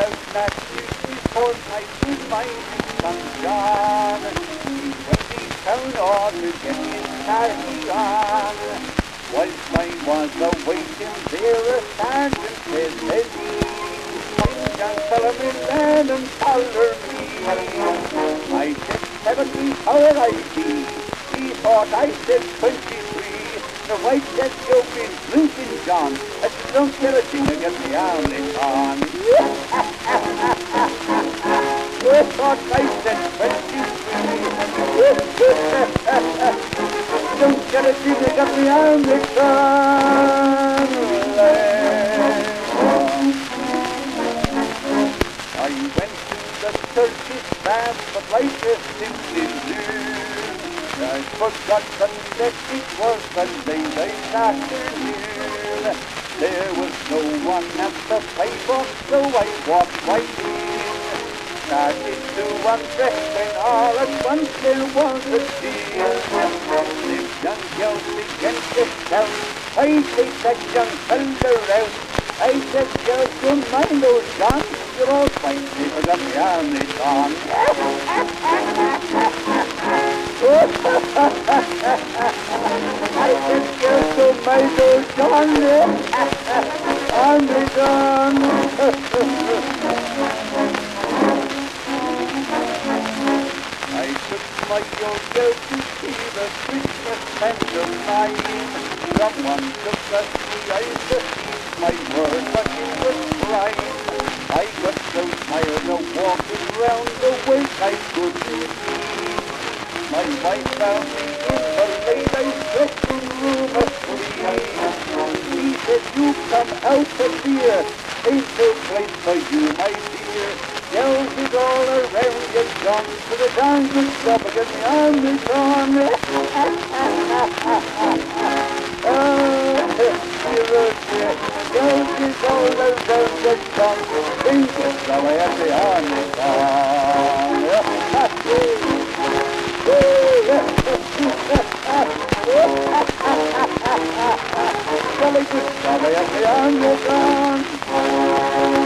out that report my good mind son John. He 20 pound off to get his party on. Whilst I was awaiting there, a sergeant says, young fellow me land and collar me. I said 70, how would I be? He thought I said 23. The white said you've been drinking, John. I said, don't get a thing to get the Armlets on. I thought I said 23. Don't get a thing to get the Armlets on. I went to the church's bath, but life is simply blue. I forgot that it was Sunday night afternoon. There was no one at the playbox, so I walked right in. Started to undress when all at once there was a scene. This young girl began to shout, I take that young fella out. I said, girls, don't mind those guns. You're all fine, people got the Armlets on. I said, girls, don't mind those guns. Armlets on. I took my young girl to see the Christmas pantomime. Someone took us the eyes to see my word, but it was crying. I got so tired of walking round the way I couldn't see. My wife found me in the late dressing room asleep. He said, you come out of here. Ain't no place for you, my dear. Yells it all around you, John, to the dance and stop and get the Armlets on. Yells it all around you, John, think it's the way at the Armlets on. Jolly good, the way at the Armlets on.